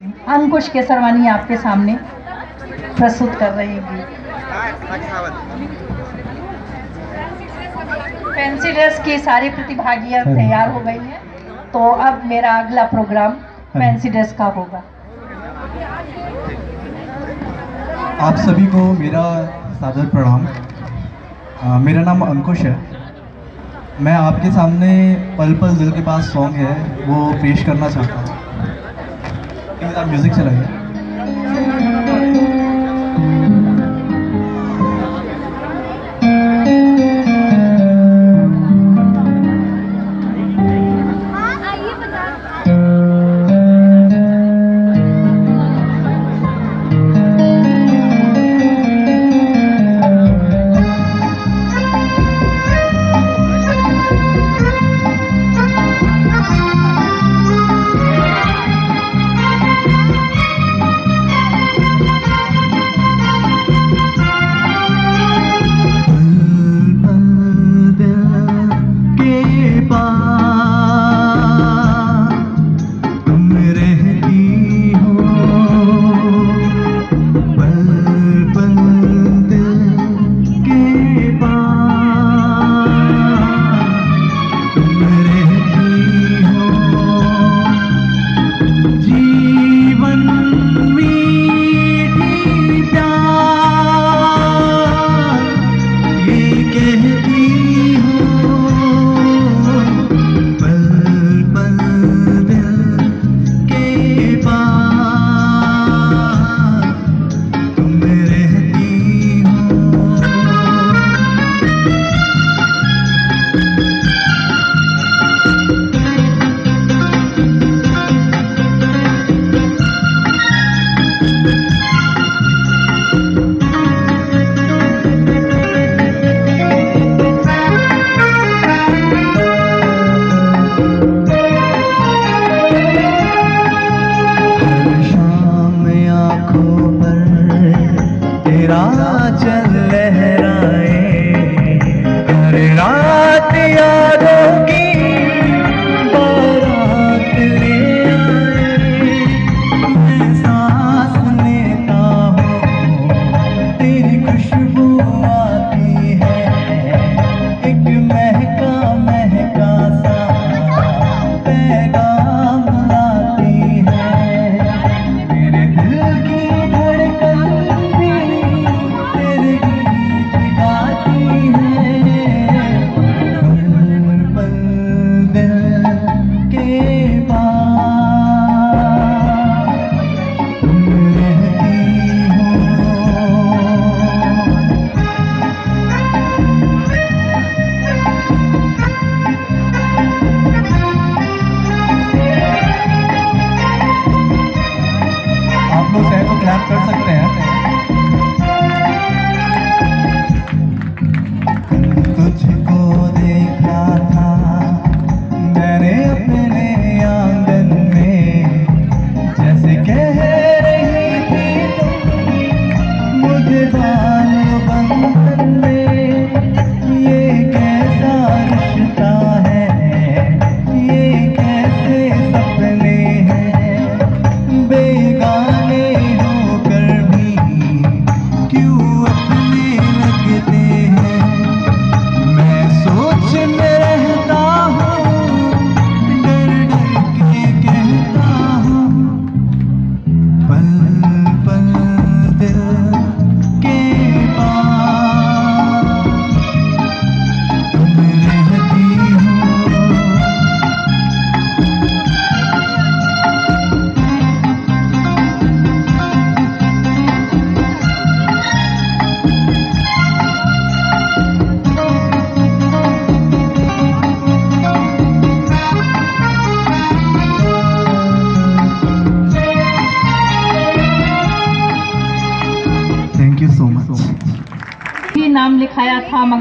अंकुश केसरवानी आपके सामने प्रस्तुत कर रही होगी। फैंसी ड्रेस की सारी प्रतिभागियां तैयार हो गई हैं, तो अब मेरा अगला प्रोग्राम फैंसी ड्रेस का होगा। आप सभी को मेरा सादर प्रणाम। मेरा नाम अंकुश है। मैं आपके सामने पल पल दिल के पास सॉन्ग है वो पेश करना चाहता हूँ। प्लीज़ आप म्यूज़िक चलाइए। चल लहराए हर रात यादों की बारात ले आए। मैं सांस लेता हूँ तेरी खुशबू आती है, एक महका महका सा पैगाम लाती है। मेरे दिल की धड़कन भी तेरे गीत गाती है। पल पल दिल के पास तुम रहती हो। आप लोग चाहे तो क्लैप कर सकते हैं। तुझको देखा था मैंने अपने आंगन में, जैसे कह रही थी तुम मुझे बाल बंधन में। ये कैसा रिश्ता है, ये कैसे सपने हैं, बेगाने होकर भी क्यों अपने लगते हैं। मैं सोच में रहता हूँ, डर डर के कहता हूँ, पल पल दिल के पास तुम रहती हो। Thank you so much. नाम लिखाया था मगर